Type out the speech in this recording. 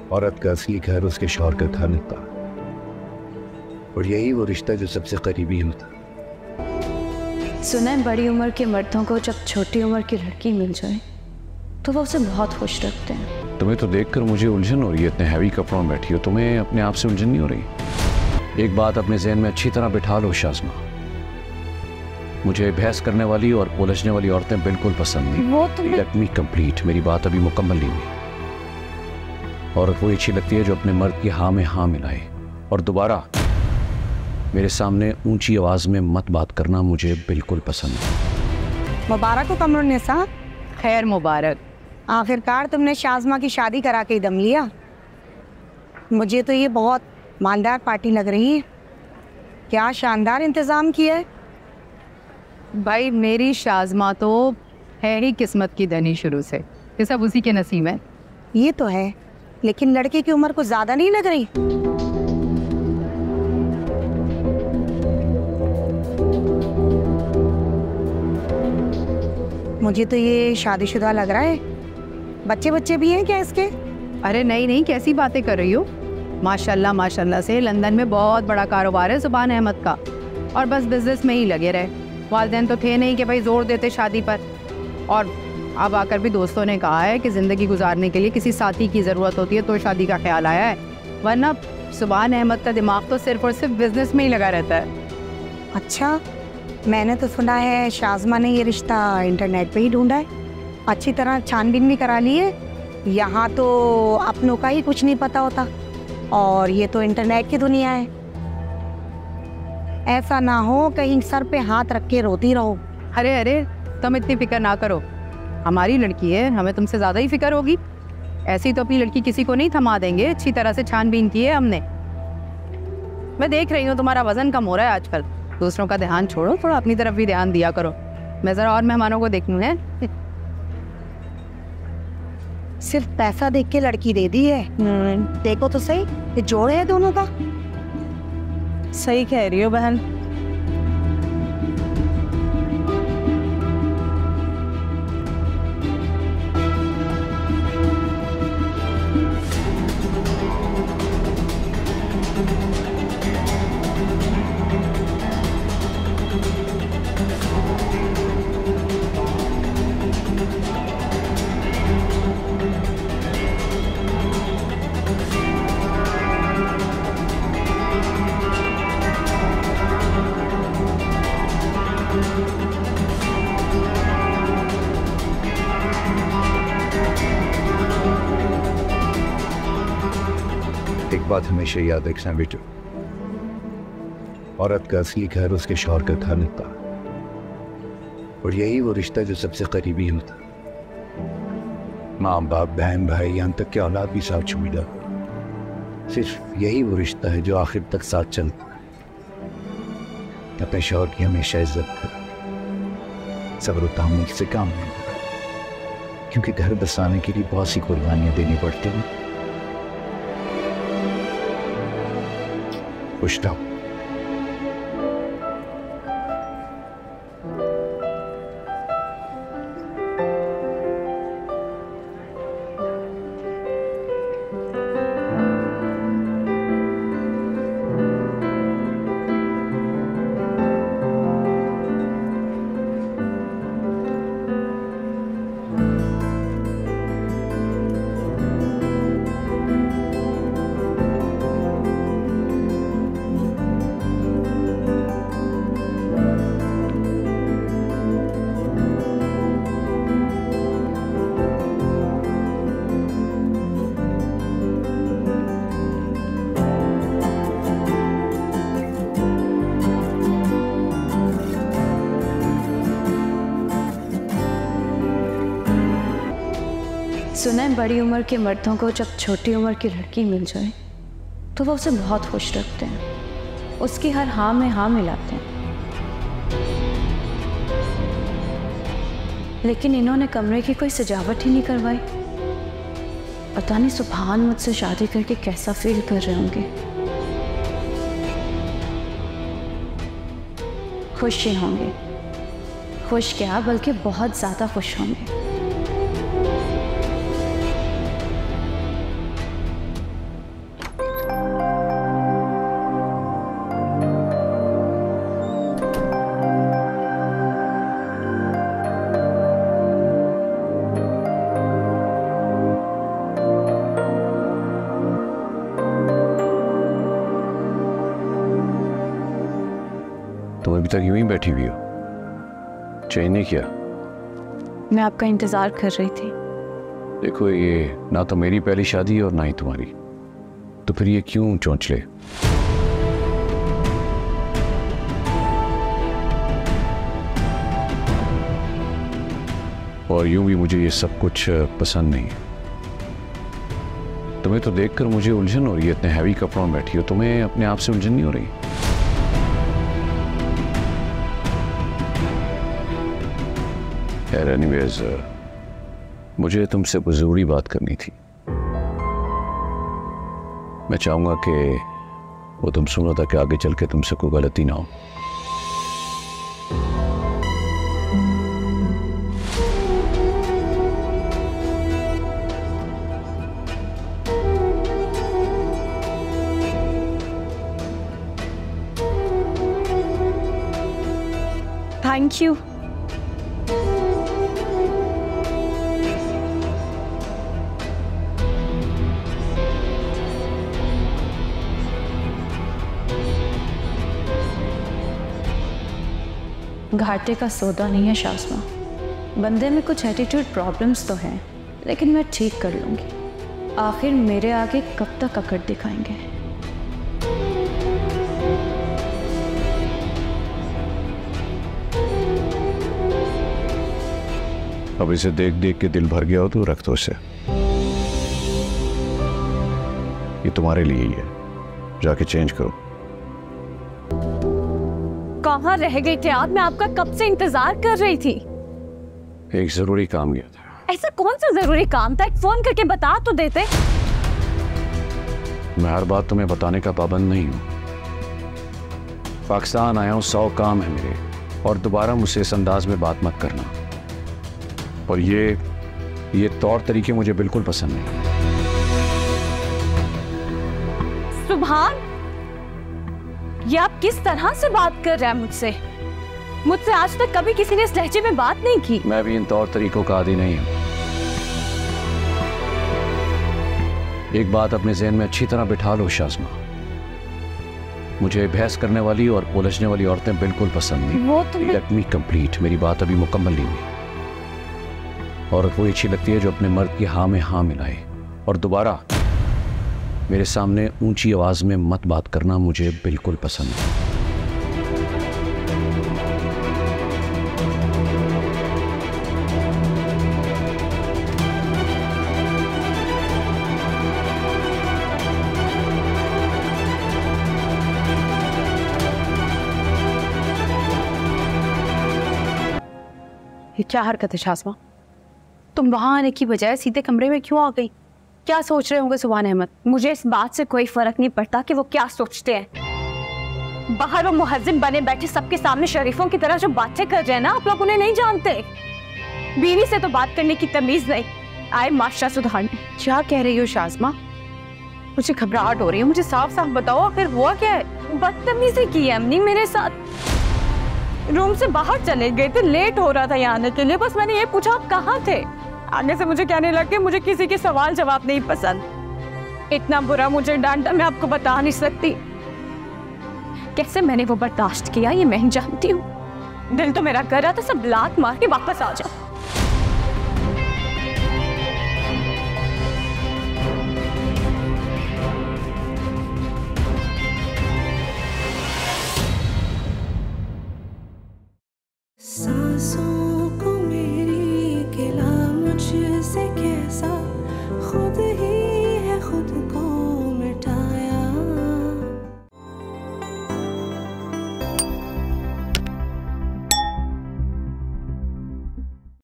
औरत का असली घर उसके शौहर का घर होता, और यही वो रिश्ता जो सबसे करीबी होता। सुना है बड़ी उम्र के मर्दों को जब छोटी उम्र की लड़की मिल जाए तो वो उसे बहुत खुश रखते हैं। तुम्हें तो देखकर मुझे उलझन हो रही है, इतने हैवी कपड़ों में बैठी हो, तुम्हें अपने आप से उलझन नहीं हो रही? एक बात अपने जहन में अच्छी तरह बिठा लो शाज़मा, मुझे बहस करने वाली और उलझने वाली औरतें बिल्कुल पसंद नहीं। वो तो लेट मी कंप्लीट, मेरी बात अभी मुकम्मल नहीं हुई। औरत वो अच्छी लगती है जो अपने मर्द की हाँ में हाँ मिलाए, और दोबारा मेरे सामने ऊंची आवाज में मत बात करना मुझे बिल्कुल पसंद नहीं। मुबारक हो कमरुन्निसा। खैर मुबारक। आखिरकार तुमने शाज़मा की शादी करा के ही दम लिया। मुझे तो ये बहुत मालदार पार्टी लग रही है। क्या शानदार इंतज़ाम किया है। भाई मेरी शाज़मा तो है ही किस्मत की धनी शुरू से, ये सब उसी के नसीब है। ये तो है, लेकिन लड़के की उम्र को ज़्यादा नहीं लग रही? मुझे तो ये शादीशुदा लग रहा है। बच्चे बच्चे भी हैं क्या इसके? अरे नहीं नहीं, कैसी बातें कर रही हो। माशाल्लाह माशाल्लाह से लंदन में बहुत बड़ा कारोबार है ज़ुबान अहमद का, और बस बिजनेस में ही लगे रहे। वालिदैन तो थे नहीं कि भाई जोर देते शादी पर, और अब आकर भी दोस्तों ने कहा है कि ज़िंदगी गुजारने के लिए किसी साथी की ज़रूरत होती है तो शादी का ख्याल आया है, वरना ज़ुबान अहमद का दिमाग तो सिर्फ और सिर्फ बिजनेस में ही लगा रहता है। अच्छा, मैंने तो सुना है शाज़मा ने ये रिश्ता इंटरनेट पे ही ढूंढा है, अच्छी तरह छानबीन भी करा ली है। यहाँ तो अपनों का ही कुछ नहीं पता होता, और ये तो इंटरनेट की दुनिया है। ऐसा ना हो कहीं सर पे हाथ रख के रोती रहो। अरे अरे, तुम इतनी फिक्र ना करो, हमारी लड़की है, हमें तुमसे ज़्यादा ही फिक्र होगी। ऐसी तो अपनी लड़की किसी को नहीं थमा देंगे, अच्छी तरह से छानबीन की है हमने। मैं देख रही हूँ तुम्हारा वज़न कम हो रहा है आजकल। दूसरों का ध्यान छोड़ो, थोड़ा अपनी तरफ भी ध्यान दिया करो। मैं ज़रा और मेहमानों को देखूँ है। सिर्फ पैसा देख के लड़की दे दी है। देखो तो सही, ये जोड़ है दोनों का। सही कह रही हो बहन। एक बात हमेशा याद रखना बेटो, औरत का असली घर उसके शौहर का घर होता, और यही वो रिश्ता जो सबसे करीबी होता। माँ बाप बहन भाई यहाँ तक के औलाद भी साथ छूट जाता, सिर्फ यही वो रिश्ता है जो आखिर तक साथ चलता है। अपने शौहर की हमेशा इज्जत कर, सब्र और तहम्मुल से काम नहीं, क्योंकि घर बसाने के लिए बहुत सी कुर्बानियां देनी पड़ती हैं। खुश रहो। सुना है बड़ी उम्र के मर्दों को जब छोटी उम्र की लड़की मिल जाए तो वो उसे बहुत खुश रखते हैं, उसकी हर हाँ में हाँ मिलाते हैं। लेकिन इन्होंने कमरे की कोई सजावट ही नहीं करवाई। पता नहीं सुभान मुझसे शादी करके कैसा फील कर रहे होंगे। खुश ही होंगे, खुश क्या बल्कि बहुत ज़्यादा खुश होंगे। अभी तक यूं ही बैठी हुई हो, चेंज नहीं किया? मैं आपका इंतज़ार कर रही थी। देखो, ये ना तो मेरी पहली शादी है और ना ही तुम्हारी, तो फिर ये क्यों चौंचले? और यूं भी मुझे ये सब कुछ पसंद नहीं है। तुम्हें तो देखकर मुझे उलझन हो रही है, इतने हैवी कपड़ों में बैठी हो, तुम्हें अपने आप से उलझन नहीं हो रही? एनीवेज, मुझे तुमसे कोई जरूरी बात करनी थी। मैं चाहूंगा कि वो तुम सुनो, ताकि आगे चल के तुमसे कोई गलती ना हो। Thank you. घाटे का सौदा नहीं है शाज़मा। बंदे में कुछ एटीट्यूड प्रॉब्लम्स तो हैं, लेकिन मैं ठीक कर लूँगी। आखिर मेरे आगे कब तक अकड़ दिखाएंगे? अब इसे देख देख के दिल भर गया हो तो रख दो इसे। ये तुम्हारे लिए ही है, जाके चेंज करो। कहाँ रह गई थे आप? मैं आपका कब से इंतजार कर रही थी। एक जरूरी काम गया था। ऐसा कौन सा जरूरी काम था? एक फोन करके बता तो देते। मैं हर बात तुम्हें बताने का पाबंद नहीं हूं। पाकिस्तान आया हूं, 100 काम है मेरे, और दोबारा मुझसे इस अंदाज में बात मत करना। और ये तौर तरीके मुझे बिल्कुल पसंद नहीं। सुभान, ये आप किस तरह से बात कर रहे हैं मुझसे? मुझसे आज तक कभी किसी ने इस लहजे में बात नहीं की। मैं भी इन तौर तरीकों का आदी नहीं हूं। एक बात अपने ज़हन में अच्छी तरह बिठा लो शाज़मा, मुझे बहस करने वाली और उलझने वाली औरतें बिल्कुल पसंद नहीं। वो तो लेट मी कंप्लीट, मेरी बात अभी मुकम्मल नहीं हुई। औरत वो अच्छी लगती है जो अपने मर्द की हाँ में हाँ मिलाए, और दोबारा मेरे सामने ऊंची आवाज में मत बात करना मुझे बिल्कुल पसंद है। ये क्या हरकत है शाज़मा? तुम वहां आने की बजाय सीधे कमरे में क्यों आ गई? क्या सोच रहे होंगे सुभान अहमद? मुझे इस बात से कोई फर्क नहीं पड़ता कि वो क्या सोचते हैं। बाहर वो मुहज्जिम बने बैठे सबके सामने शरीफों की तरह जो बातें कर रहे हैं ना, आप लोग उन्हें नहीं जानते। बीवी से तो बात करने की तमीज नहीं, आए माशरा सुधारने। क्या कह रही हो शाज़मा? मुझे घबराहट हो रही है, मुझे साफ साफ बताओ आखिर हुआ क्या है? बदतमीजी की है अम्मी मेरे साथ। रूम से बाहर चले गए थे, लेट हो रहा था यहाँ आने के लिए। बस मैंने ये पूछा आप कहाँ थे। आगे से मुझे कहने लगे मुझे किसी के सवाल जवाब नहीं पसंद। इतना बुरा मुझे डांटा मैं आपको बता नहीं सकती। कैसे मैंने वो बर्दाश्त किया ये मैं ही जानती हूँ। दिल तो मेरा कर रहा था सब लात मार के वापस आ जाओ।